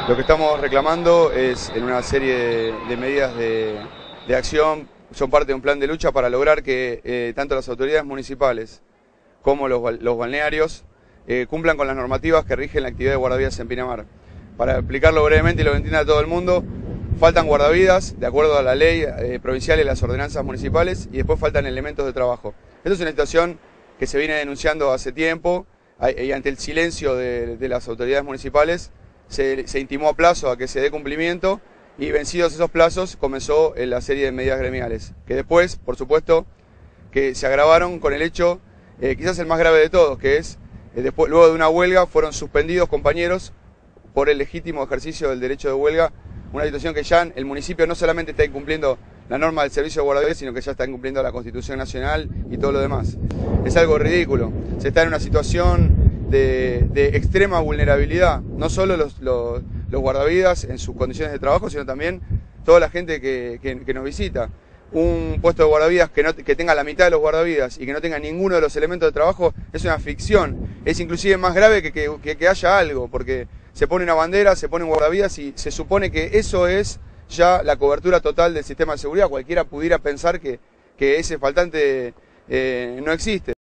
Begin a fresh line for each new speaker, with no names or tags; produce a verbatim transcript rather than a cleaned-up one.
Lo que estamos reclamando es en una serie de, de medidas de, de acción, son parte de un plan de lucha para lograr que eh, tanto las autoridades municipales como los, los balnearios eh, cumplan con las normativas que rigen la actividad de guardavidas en Pinamar. Para explicarlo brevemente y lo que entienda todo el mundo, faltan guardavidas de acuerdo a la ley eh, provincial y las ordenanzas municipales, y después faltan elementos de trabajo. Esto es una situación que se viene denunciando hace tiempo y ante el silencio de, de las autoridades municipales se, se intimó a plazo a que se dé cumplimiento, y vencidos esos plazos comenzó la serie de medidas gremiales, que después, por supuesto, que se agravaron con el hecho, eh, quizás el más grave de todos, que es, eh, después, luego de una huelga, fueron suspendidos compañeros por el legítimo ejercicio del derecho de huelga, una situación que ya el municipio no solamente está incumpliendo la norma del servicio de guardavidas, sino que ya está incumpliendo la Constitución Nacional y todo lo demás. Es algo ridículo. Se está en una situación de, de extrema vulnerabilidad, no solo los, los, los guardavidas en sus condiciones de trabajo, sino también toda la gente que, que, que nos visita. Un puesto de guardavidas que, no, que tenga la mitad de los guardavidas y que no tenga ninguno de los elementos de trabajo es una ficción. Es inclusive más grave que, que, que, que haya algo, porque se pone una bandera, se pone un guardavidas y se supone que eso es ya la cobertura total del sistema de seguridad. Cualquiera pudiera pensar que, que ese faltante eh, no existe.